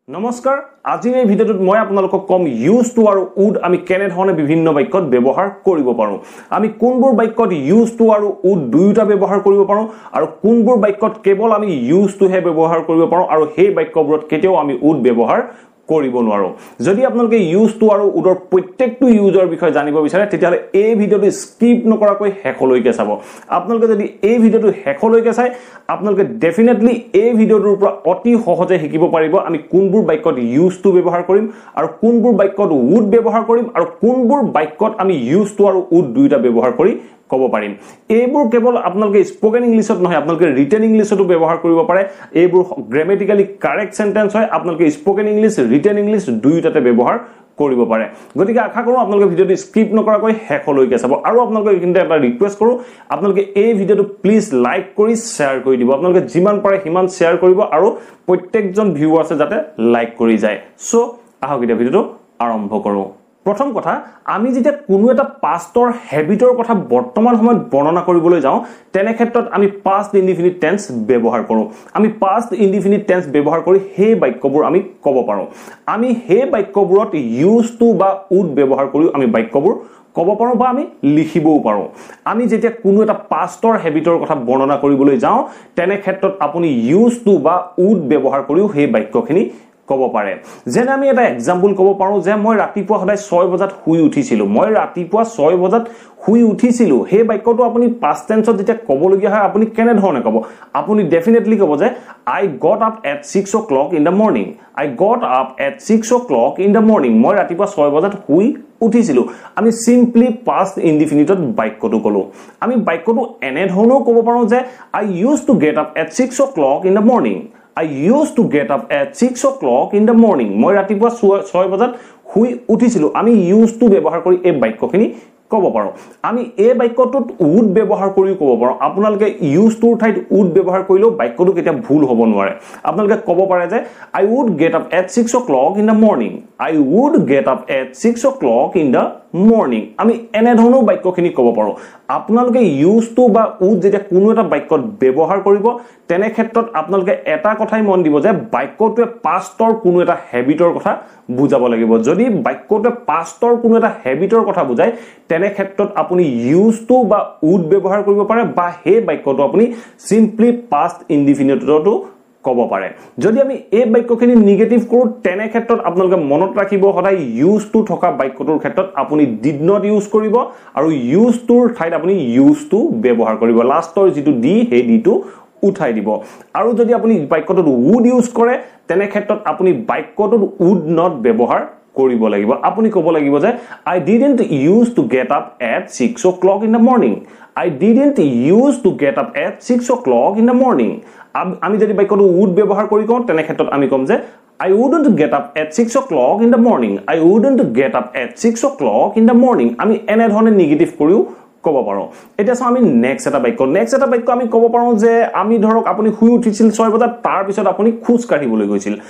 নমস্কাৰ আজিৰ এই ভিডিঅ'টোত মই আপোনালোকক কম ইউজ টু আৰু উড আমি কেনে ধৰণে বিভিন্ন বাক্যত ব্যৱহাৰ কৰিব পাৰো আমি কোনবোৰ বাক্যত ইউজ টু আৰু উড দুয়োটা ব্যৱহাৰ কৰিব পাৰো আৰু কোনবোৰ বাক্যত কেৱল আমি ইউজ টু হে ব্যৱহাৰ কৰিব পাৰো আৰু সেই বাক্যবোৰত কেতিয়াও আমি উড ব্যৱহাৰ কৰিব নোৱাৰো যদি আপোনালোকে ইউজ টু আৰু উডৰ প্ৰত্যেকটো ইউজৰ বিষয়ে জানিব বিচাৰে তেতিয়ালে এই ভিডিঅ'টো স্কিপ নকৰাকৈ শেষলৈকে চাব আপোনালোকে যদি এই ভিডিঅ'টো শেষলৈকে চাই আপোনালোকে ডেফিনেটলি এই ভিডিঅ'টোৰ পৰা অতি সহজে শিকিব পাৰিব আমি কোনবোৰ বাক্যত ইউজ টু ব্যৱহাৰ কৰিম আৰু কোনবোৰ বাক্যত উড ব্যৱহাৰ কৰিম আৰু কোনবোৰ বাক্যত আমি ইউজ টু আৰু উড দুয়োটা ব্যৱহাৰ কৰি কব পাৰিম এইবোৰ কেৱল আপোনালোকে স্পোকেন ইংলিশত নহয় আপোনালোকে ৰিটেন ইংলিশতো ব্যৱহাৰ কৰিব পাৰে এইবোৰ গ্ৰামেটিক্যালি কাৰেক্ট সেন্টেন্স হয় আপোনালোকে স্পোকেন ইংলিশ ৰিটেন ইংলিশ দুয়োটাতে ব্যৱহাৰ কৰিব পাৰে গতিকে আশা কৰো আপোনালোকে ভিডিঅ'টো স্কিপ নকৰাকৈ শেষলৈকে চাব আৰু আপোনালোকে কিন্তু এটা ৰিকুৱেষ্ট কৰো আপোনালোকে এই ভিডিঅ'টো প্লিজ লাইক কৰি শেয়াৰ কৰি দিব আপোনালোকে যিমান পাৰে সিমান শেয়াৰ কৰিব আৰু প্ৰত্যেকজন ভিউৱাৰ্ছে যাতে লাইক কৰি যায় সো আহক এতিয়া ভিডিঅ'টো আৰম্ভ কৰো প্ৰথম কথা আমি যেতিয়া কোনো এটা পাষ্টৰ হেবিটৰ কথা বৰ্তমান সময়ত বৰ্ণনা কৰিবলৈ যাওঁ তেনে ক্ষেত্ৰত আমি পাষ্ট ইনডিফিনিট টেন্স ব্যৱহাৰ কৰো আমি পাষ্ট ইনডিফিনিট টেন্স ব্যৱহাৰ কৰি সেই বাক্যবোৰ আমি ক'ব পাৰো আমি সেই বাক্যবোৰত ইউজ টু বা উড ব্যৱহাৰ কৰি আমি বাক্যবোৰ ক'ব পাৰো বা আমি লিখিবও পাৰো আমি যেতিয়া কোনো এটা পাষ্টৰ হেবিটৰ কথা বৰ্ণনা কৰিবলৈ যাওঁ তেনে ক্ষেত্ৰত আপুনি ইউজ টু বা উড ব্যৱহাৰ কৰিও সেই বাক্যখিনি কব পাৰে যেনে আমি এটা এক্সাম্পল কব পাৰো যে মই ৰাতিপুৱা সদায় 6 বজাত শুই উঠিছিলো মই ৰাতিপুৱা 6 বজাত শুই উঠিছিলো হে বাক্যটো আপুনি পাষ্ট টেন্সত যেতিয়া কবলগীয়া হয় আপুনি কেনে ধৰণে কব আপুনি ডেফিনেটলি কব যে I got up at 6 o'clock in the morning I got up at 6 o'clock in the morning মই ৰাতিপুৱা 6 বজাত শুই উঠিছিলো আমি সিম্পলি পাষ্ট ইনডিফিনিটত বাক্যটো কলো আমি বাক্যটো এনে ধৰণেও কব পাৰো যে I used to get up at 6 o'clock in the morning I used to get up at 6 o'clock in the morning মই ৰাতিপুৱা 6 বজাত শুই উঠিছিলো আমি used to ব্যৱহাৰ কৰি এই বাক্যখিনি কব পাৰো আমি এই বাক্যটোত উড ব্যৱহাৰ কৰি কব পাৰো আপোনালোকে used to ঠাইত উড ব্যৱহাৰ কৰিলেও বাক্যটো কেতিয়া ভুল হ'ব নোৱাৰে আপোনালোকে কব পাৰে যে I would get up at 6 o'clock in the morning I would get up at 6 o'clock in the morning আমি এনে ধৰণৰ বাক্যখিনি কব পাৰো আপোনালোকে ইউজ টু বা উড যেতিয়া কোনো এটা বাক্যত ব্যৱহাৰ কৰিব তেনে ক্ষেত্ৰত আপোনালোকে এটা কথাই মন দিব যে বাক্যটোৱে পাষ্টৰ কোনো এটা হেবিটৰ কথা বুজাব লাগিব যদি বাক্যটোৱে পাষ্টৰ কোনো এটা হেবিটৰ কথা বুজায় তেনে ক্ষেত্ৰত আপুনি ইউজ টু বা উড ব্যৱহাৰ কৰিব পাৰে বা হে বাক্যটো আপুনি সিম্পলি পাষ্ট ইনডিফিনিটতো কব পাৰে যদি আমি এই বাক্যখিনি নেগেটিভ কৰো তেনে ক্ষেত্ৰত আপোনালোকে মনত ৰাখিব সদায় ইউজ টু থকা বাক্যটোৰ ক্ষেত্ৰত আপুনি ডিড নট ইউজ কৰিব আৰু ইউজ টুৰ ঠাইত আপুনি ইউজ টু ব্যৱহাৰ কৰিব লাষ্টৰ যেটো ডি হে ডি টু উঠাই দিব আৰু যদি আপুনি বাক্যটোত উড ইউজ কৰে তেনে ক্ষেত্ৰত আপুনি বাক্যটোত উড নট ব্যৱহাৰ কৰিব লাগিব আপুনি ক'ব লাগিব যে I didn't use to get up at 6 o'clock in the morning I didn't use to get up at 6 o'clock in the morning আমি যদি বাক্যটো উড ব্যৱহাৰ কৰি কওঁ তেনে ক্ষেত্ৰত আমি কম যে I wouldn't get up at 6 o'clock in the morning I wouldn't get up at 6 o'clock in the morning আমি এনে ধৰণে নেগেটিভ কৰিও কব পাৰো এটা আমি নেক্সট এটা বাক্য আমি কব পাৰো যে আমি ধৰক আপুনি শুই উঠিছিল 6 বজাত তাৰ পিছত আপুনি খোজ কাঢ়িবলৈ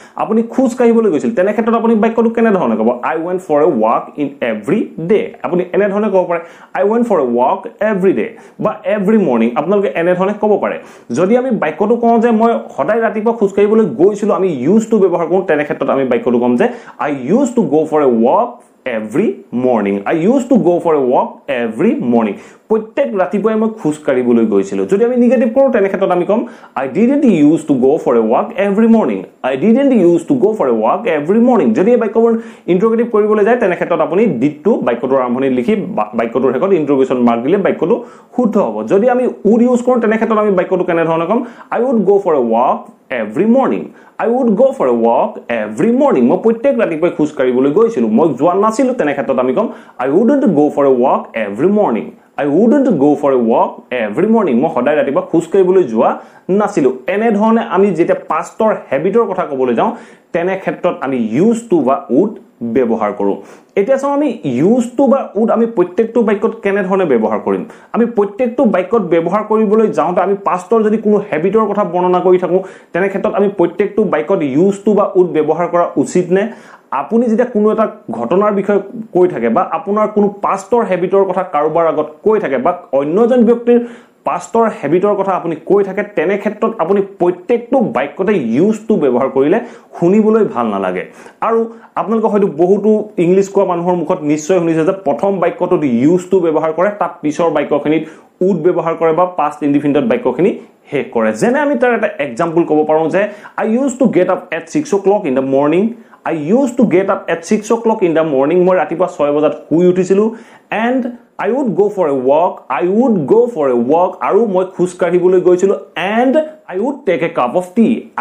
গৈছিল তেনে ক্ষেত্ৰত আপুনি বাক্যটো কেনে ধৰণে কব I went for a walk in every day আপুনি এনে ধৰণে কব পাৰে I went for a walk every day বা every morning আপোনালোকে এনে ধৰণে কব পাৰে যদি আমি বাক্যটো কওঁ যে মই সদায় ৰাতিপুৱা খোজ কাঢ়িবলৈ গৈছিল আমি ইউজ টু ব্যৱহাৰ কৰো তেনে ক্ষেত্ৰত আমি বাক্যটো কম যে I used to go for a walk every morning I used to go for a walk every morning প্ৰত্যেক ৰাতিপুৱাই মই খোজ কাঢ়িবলৈ গৈছিল যদি আমি নেগেটিভ কৰো তেনে ক্ষেত্ৰত আমি কম I didn't used to go for a walk every morning I didn't used to go for a walk every morning যদি এই বাক্যবোৰ ইন্টাৰোগেটিভ কৰিবলৈ যায় তেনে ক্ষেত্ৰত আপুনি ডিড টু বাক্যটোৰ আৰম্ভণিত লিখি বাক্যটোৰ শেষত ইন্টাৰোগেশ্যন মাৰ্ক দিলে বাক্যটো শুদ্ধ হ'ব যদি আমি উড ইউজ কৰো তেনে ক্ষেত্ৰত আমি বাক্যটো কেনে ধৰণে কম I would go for a walk every morning I would go for a walk every morning মই প্ৰত্যেক ৰাতিপুৱাই খোজ কাঢ়িবলৈ গৈছিল মই যোৱা নাছিল তেনে ক্ষেত্ৰত আমি কম I wouldn't go for a walk every morning I wouldn't go for a walk every morning মই সদায় ৰাতিপুৱা খোজ কাঢ়িবলৈ যোৱা নাছিল এনে ধৰণে আমি যেতিয়া পাষ্টৰ হেবিটৰ কথা ক'বলৈ যাওঁ তেনে ক্ষেত্ৰত আমি ইউজ টু বা উড ব্যৱহাৰ কৰো এতিয়া চাও আমি ইউজ টু বা উড আমি প্ৰত্যেকটো বাক্যত কেনে ধৰণে ব্যৱহাৰ কৰিম আমি প্ৰত্যেকটো বাক্যত ব্যৱহাৰ কৰিবলৈ যাওঁতে আমি পাষ্টৰ যদি কোনো হেবিটৰ কথা বৰ্ণনা কৰি থাকো তেনে ক্ষেত্ৰত আমি প্ৰত্যেকটো বাক্যত ইউজ টু বা উড ব্যৱহাৰ কৰা উচিত নে আপুনি যেতিয়া কোনো এটা ঘটনাৰ বিষয়ে কৈ থাকে বা আপোনাৰ কোনো পাষ্টৰ হেবিটৰ কথা কাৰোবাৰ আগত কৈ থাকে বা অন্যজন ব্যক্তিৰ পাষ্টৰ হেবিটৰ কথা আপুনি কৈ থাকে তেনে ক্ষেত্ৰত আপুনি প্ৰত্যেকটো বাক্যতে ইউজ টু ব্যৱহাৰ কৰিলে শুনিবলৈ ভাল নালাগে আৰু আপোনালোকে হয়তো বহুতো ইংলিশ কোৱা মানুহৰ মুখত নিশ্চয় শুনিছে যে প্ৰথম বাক্যটোত ইউজ টু ব্যৱহাৰ কৰে তাৰ পিছৰ বাক্যখিনিত উড ব্যৱহাৰ কৰে বা পাষ্ট ইনডিফিনিটত বাক্যখিনি শেষ কৰে যেনে আমি তাৰ এটা এক্সাম্পল ক'ব পাৰোঁ যে I used to get up at 6 o'clock in the morning I used to get up at 6 o'clock in the morning মই ৰাতিপুৱা 6 বজাত শুই উঠিছিলো and I would go for a walk আৰু মই খোজ কাঢ়িবলৈ গৈছিলো and I would take a cup of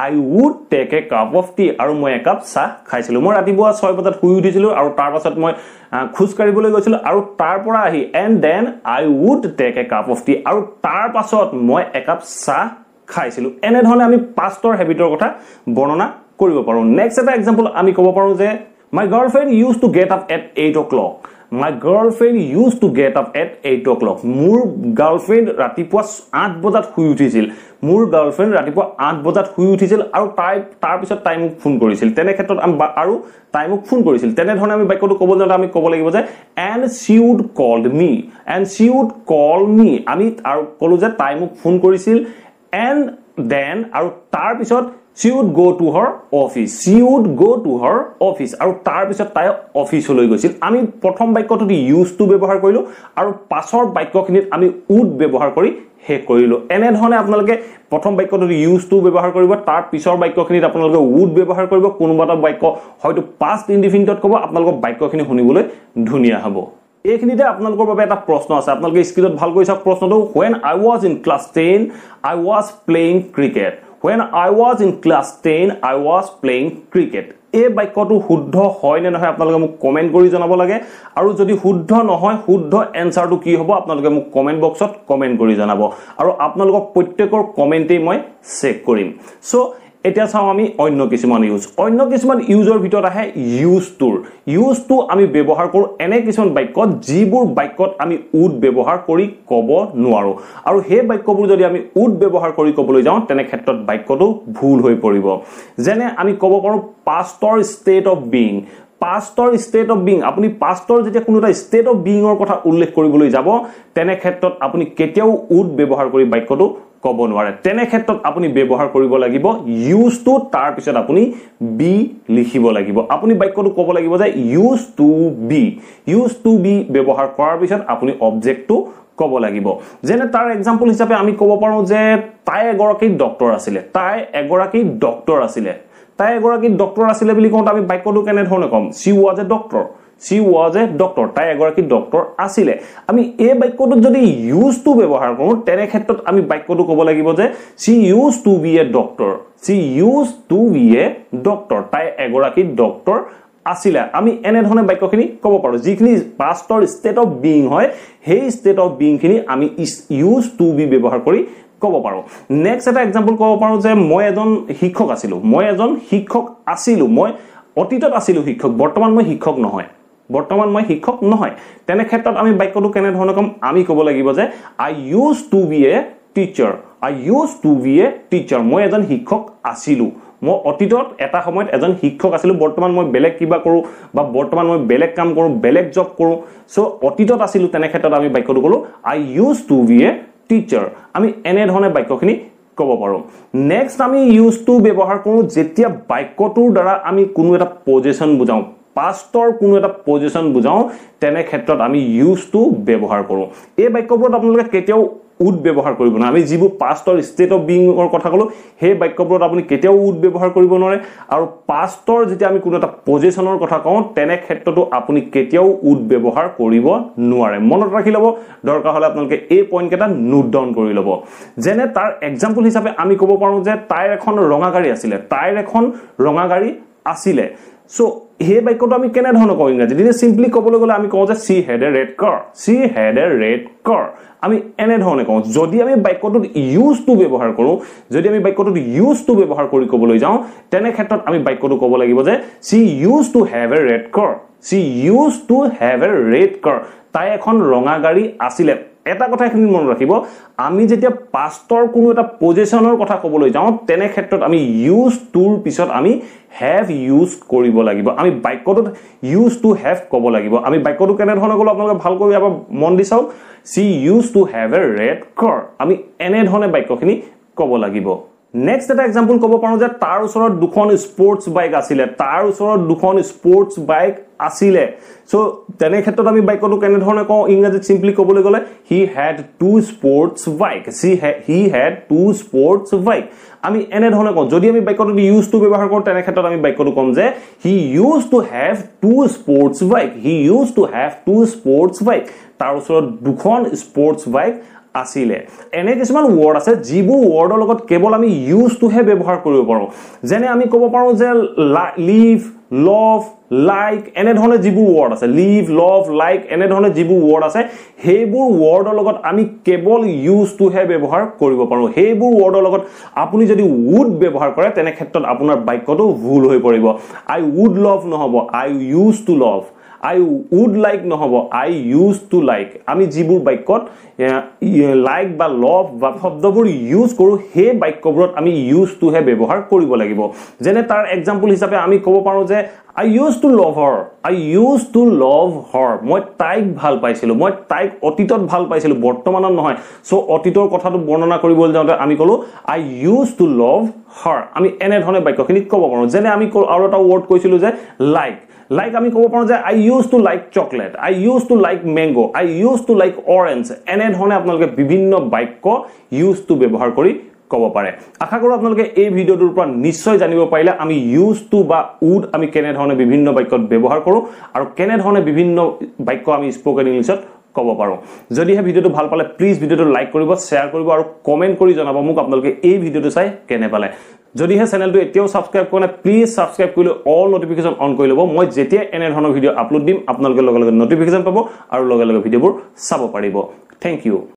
tea আৰু মই একাপ চাহ খাইছিলো মই ৰাতিপুৱা 6 বজাত শুই উঠিছিলো আৰু তাৰ পাছত মই খোজ কাঢ়িবলৈ গৈছিলো আৰু তাৰ পৰা আহি and then I would take a cup of tea আৰু তাৰ পাছত মই একাপ চাহ খাইছিলো এনে ধৰণে আমি পাষ্টৰ হেবিটৰ কথা বৰ্ণনা কৰিব পাৰো নেক্সট এটা এক্সাম্পল আমি ক'ব পাৰো যে my girlfriend used to get up at 8 o'clock মোৰ গাৰ্লফ্ৰেণ্ড ৰাতিপুৱা 8 বজাত শুই উঠিছিল আৰু তাৰ পিছত তাই মোক ফোন কৰিছিল তেনে ক্ষেত্ৰত তেনে ধৰণে আমি বাক্যটো ক'ব যাওঁতে আমি ক'ব লাগিব যে and she would call me আমি আৰু ক'লো যে তাই মোক ফোন কৰিছিল and then আৰু তাৰ পিছত she would go to her office আৰু তাৰ পিছত তাই অফিচলৈ গৈছিল আমি প্ৰথম বাক্যটোত ইউজ টু ব্যৱহাৰ কৰিলো আৰু পাছৰ বাক্যখিনিত আমি উড ব্যৱহাৰ কৰি শেষ কৰিলো এনে ধৰণে আপোনালোকে প্ৰথম বাক্যটোত ইউজ টু ব্যৱহাৰ কৰিব তাৰ পিছৰ বাক্যখিনিত আপোনালোকে উড ব্যৱহাৰ কৰিব কোনোবাটা বাক্য হয়তো পাষ্ট ইনডিফিনিটত ক'ব আপোনালোকৰ বাক্যখিনি শুনিবলৈ ধুনীয়া হ'ব এইখিনিতে আপোনালোকৰ বাবে এটা প্ৰশ্ন আছে আপোনালোকে স্ক্ৰীনত ভালকৈ চাওক প্ৰশ্নটো when I was in class 10 I was playing cricket এই বাক্যটো শুদ্ধ হয় নে নহয় আপোনালোকে মোক কমেন্ট কৰি জনাব লাগে আৰু যদি শুদ্ধ নহয় শুদ্ধ এনসাৰটো কি হ'ব আপোনালোকে মোক কমেন্ট বক্সত কমেন্ট কৰি জনাব আৰু আপোনালোকৰ প্ৰত্যেকৰ কমেন্টেই মই চেক কৰিম সো এতিয়া চাও আমি অন্য কিছুমান ইউজৰ ভিতৰত আহে ইউজ টু আমি ব্যৱহাৰ কৰো এনে কিছুমান বাক্যত যিবোৰ বাক্যত আমি উড ব্যৱহাৰ কৰি ক'ব নোৱাৰো আৰু সেই বাক্যবোৰ যদি আমি উড ব্যৱহাৰ কৰি ক'বলৈ যাওঁ তেনে ক্ষেত্ৰত বাক্যটো ভুল হৈ পৰিব যেনে আমি ক'ব পাৰো পাষ্টৰ ষ্টেট অফ বিং আপুনি পাষ্টৰ যেতিয়া কোনো এটা ষ্টেট অফ বিংৰ কথা উল্লেখ কৰিবলৈ যাব তেনে ক্ষেত্ৰত আপুনি কেতিয়াও উড ব্যৱহাৰ কৰি বাক্যটো ক'ব নোৱাৰে তেনে ক্ষেত্ৰত আপুনি ব্যৱহাৰ কৰিব লাগিব ইউজ টু তাৰ পিছত আপুনি বি লিখিব লাগিব আপুনি বাক্যটো ক'ব লাগিব যে ইউজ টু বি ব্যৱহাৰ কৰাৰ পিছত আপুনি অবজেক্টটো ক'ব লাগিব যেনে তাৰ এক্সাম্পল হিচাপে আমি ক'ব পাৰো যে তাই এগৰাকী ডক্টৰ আছিলে বুলি কওঁতে আমি বাক্যটো কেনে ধৰণে ক'ম she was a doctor তাই এগৰাকী ডক্টৰ আছিলে আমি এই বাক্যটোত যদি ইউজ টু ব্যৱহাৰ কৰো তেনে ক্ষেত্ৰত আমি বাক্যটো ক'ব লাগিব যে she used to be a doctor তাই এগৰাকী ডক্টৰ আছিলে আমি এনে ধৰণে বাক্যখিনি ক'ব পাৰো যিখিনি পাষ্টৰ ষ্টেট অফ বিং হয় সেই ষ্টেট অফ বিং খিনি আমি ইউজ টু বি ব্যৱহাৰ কৰি ক'ব পাৰো নেক্সট এটা এক্সাম্পল ক'ব পাৰো যে মই এজন শিক্ষক আছিলো মই অতীতত আছিলো শিক্ষক বৰ্তমান মই শিক্ষক নহয় তেনে ক্ষেত্ৰত আমি বাক্যটো কেনে ধৰণে ক'ম আমি ক'ব লাগিব যে I used to be a teacher মই এজন শিক্ষক আছিলো মই অতীতত এটা সময়ত এজন শিক্ষক আছিলো বৰ্তমান মই বেলেগ কিবা কৰো বা বৰ্তমান মই বেলেগ কাম কৰো বেলেগ জব কৰো সো অতীতত আছিলো তেনে ক্ষেত্ৰত আমি বাক্যটো ক'লো I used to be a teacher আমি এনে ধৰণে বাক্যখিনি ক'ব পাৰো নেক্সট আমি ইউজ টু ব্যৱহাৰ কৰো যেতিয়া বাক্যটোৰ দ্বাৰা আমি কোনো এটা পজিশন বুজাও পাষ্টৰ কোনো এটা পজিশন বুজাও তেনে ক্ষেত্ৰত আমি ইউজ টু ব্যৱহাৰ কৰো এই বাক্যবোৰত আপোনালোকে কেতিয়াও উড ব্যৱহাৰ কৰিব না আমি যিবোৰ পাষ্টৰ ষ্টেট অফ বিংৰ কথা কলো সেই বাক্যবোৰত আপুনি কেতিয়াও উড ব্যৱহাৰ কৰিব নোৱাৰে আৰু পাষ্টৰ যেতিয়া আমি কোনো এটা পজিশনৰ কথা কওঁ তেনে ক্ষেত্ৰটো আপুনি কেতিয়াও উড ব্যৱহাৰ কৰিব নোৱাৰে মনত ৰাখি লব দৰকাৰ হলে আপোনালোকে এই পইণ্ট কেটা নোট ডাউন কৰি লব যেনে তাৰ এক্সাম্পল হিচাপে আমি ক'ব পাৰো যে তাইৰ এখন ৰঙা গাড়ী আছিলে সো হে বাক্যটো আমি কেনে ধৰণৰ কওঁ ইংৰাজীত যদি সিম্পলি ক'বলৈ গ'লে আমি কওঁ যে she had a red car আমি এনে ধৰণে কওঁ যদি আমি বাক্যটোত ইউজ টু ব্যৱহাৰ কৰি ক'বলৈ যাওঁ তেনে ক্ষেত্ৰত আমি বাক্যটো ক'ব লাগিব যে she used to have a red car তাই এখন ৰঙা গাড়ী আছিলে এটা কথা এখিনি মনত ৰাখিব আমি যেতিয়া পাষ্টৰ কোনো এটা পজিশনৰ কথা ক'বলৈ যাওঁ তেনে ক্ষেত্ৰত আমি ইউজ টুৰ পিছত আমি have used কৰিব লাগিব আমি বাক্যটোত used to have ক'ব লাগিব আমি বাক্যটো কেনে ধৰণে ক'লো আপোনালোকে ভালকৈ এবাৰ মন দি চাওক she used to have a red car আমি এনে ধৰণে বাক্যখিনি ক'ব লাগিব নেক্সট এটা एग्जांपल ক'ব পাৰো যে তাৰ ওচৰত দুখন স্পৰ্টছ বাইক আছিল তাৰ ওচৰত দুখন স্পৰ্টছ বাইক আছিল সো তেনে ক্ষেত্ৰত আমি বাক্যটো কেনে ধৰণে কওঁ ইংৰাজীত সিম্পলি ক'বলৈ গলে he had two sports bike he had two sports bike আমি এনে ধৰণে কওঁ যদি আমি বাক্যটো ইউজ টু ব্যৱহাৰ কৰো তেনে ক্ষেত্ৰত আমি বাক্যটো কম যে he used to have two sports bike he used to have two sports bike তাৰ ওচৰত দুখন স্পৰ্টছ বাইক আসিলে এনে কিছুমান ওয়ার্ড আছে যিবোৰ ওয়ার্ডৰ লগত কেৱল আমি ইউজ টু হে ব্যৱহাৰ কৰিব পাৰো যেনে আমি ক'ব পাৰো যে লিভ লভ লাইক এনে ধৰণে যিবোৰ ওয়ার্ড আছে লিভ লভ লাইক এনে ধৰণে যিবোৰ ওয়ার্ড আছে হেবোৰ ওয়ার্ডৰ লগত আমি কেৱল ইউজ টু হে ব্যৱহাৰ কৰিব পাৰো হেবোৰ ওয়ার্ডৰ লগত আপুনি যদি would ব্যৱহাৰ কৰে তেনে ক্ষেত্ৰত আপোনাৰ বাক্যটো ভুল হৈ পৰিব I would love নহব I used to love I would like নহব I used to like আমি যিবোৰ বাক্যত লাইক বা লভ বা শব্দবোৰ ইউজ কৰো হে বাক্যবোৰত আমি ইউজ টু হে ব্যৱহাৰ কৰিব লাগিব যেনে তাৰ एग्जांपल হিচাপে আমি ক'ব পাৰো যে I used to love her I used to love her মই তাইক ভাল পাইছিলো মই তাইক অতীতত ভাল পাইছিলো বৰ্তমানত নহয় সো অতীতৰ কথাটো বৰ্ণনা কৰিবলৈ যাওঁতে আমি ক'লো I used to love her আমি এনে ধৰণে বাক্যখিনি ক'ব পাৰো যেনে আমি আৰু এটা ওয়াৰ্ড কৈছিলো যে like আমি ক'ব পাৰো যে I used to like chocolate I used to like mango I used to like orange এনে ধৰণে আপোনালোকে বিভিন্ন বাক্য use to ব্যৱহাৰ কৰি ক'ব পাৰে আশা কৰো আপোনালোকে এই ভিডিওটোৰ পৰা নিশ্চয় জানিব পাৰিলে আমি use to বা would আমি কেনে ধৰণে বিভিন্ন বাক্যত ব্যৱহাৰ কৰো আৰু কেনে ধৰণে বিভিন্ন বাক্য আমি স্পোকেন ইংলিশত ক'ব পাৰো যদি এই ভিডিওটো ভাল পালে প্লিজ ভিডিওটো লাইক কৰিব শেয়াৰ কৰিব আৰু কমেন্ট কৰি জনাব মোক আপোনালোকে এই ভিডিওটো চাই কেনে পালে যদি হে চেনেলটো এতিয়াও সাবস্ক্ৰাইব কৰা নাই প্লিজ সাবস্ক্ৰাইব কৰিলে অল নোটিফিকেশন অন কৰি লব মই যেতিয়া এনে ধৰণৰ ভিডিও আপলোড দিম আপোনালোকে লগে লগে নোটিফিকেশন পাব আৰু লগে লগে ভিডিওবোৰ চাব পাৰিব থ্যাংক ইউ